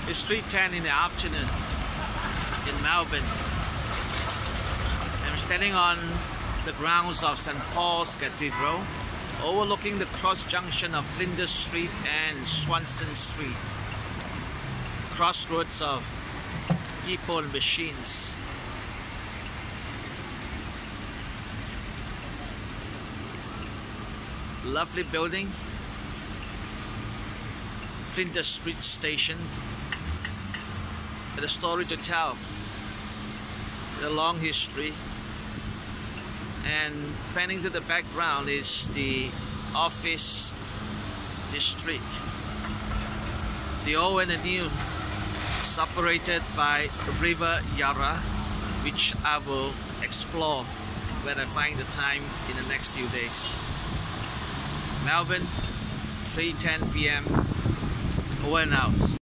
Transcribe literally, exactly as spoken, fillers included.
It's three ten in the afternoon in Melbourne. I'm standing on the grounds of Saint Paul's Cathedral, overlooking the cross junction of Flinders Street and Swanston Street, crossroads of people and machines. Lovely building, Flinders Street Station, with a story to tell, with a long history. And panning to the background is the office district. The old and the new, separated by River Yarra, which I will explore when I find the time in the next few days. Melbourne, three ten p m Over and out.